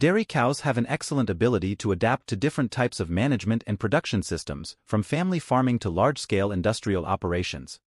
Dairy cows have an excellent ability to adapt to different types of management and production systems, from family farming to large-scale industrial operations.